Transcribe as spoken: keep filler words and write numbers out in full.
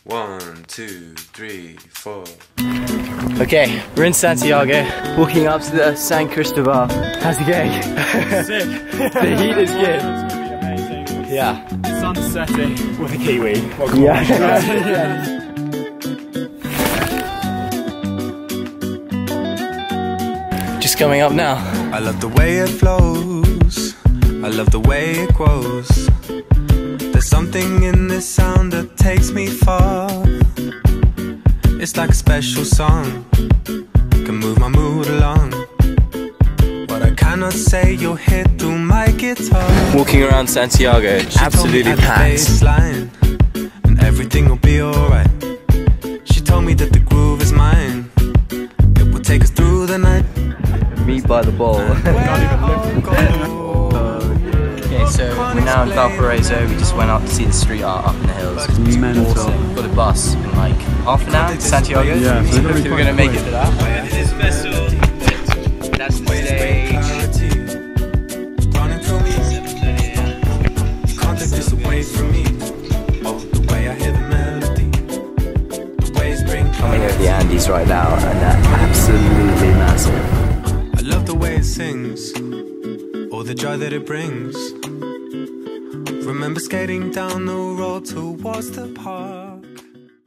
One, two, three, four. Okay, we're in Santiago, walking up to the San Cristobal. How's it going? Sick. The heat is good. It's gonna be amazing. Yeah. Sun setting with a kiwi. Yeah. Yeah. Just coming up now. I love the way it flows. I love the way it grows. There's something in this sound that takes me far. It's like a special song, can move my mood along. What I cannot say, you'll hear through my guitar. Walking around Santiago, She absolutely told me at the packed. baseline, and everything will be alright. She told me that the groove is mine. It will take us through the night. Meet by the bowl. Okay, so we're now in Valparaiso. We just went up to see the street art up in the hills. It's Mental. awesome. Got a bus in like half an hour to Santiago. Yeah, so so it'll be we're gonna quite make it to that. This special. That's the stage. Running through me, can't take this away from me. Oh, the way I hear the melody, the waves bring Coming over the Andes right now, and they're absolutely massive. I love the way it sings, all the joy that it brings. Remember skating down the road towards the park.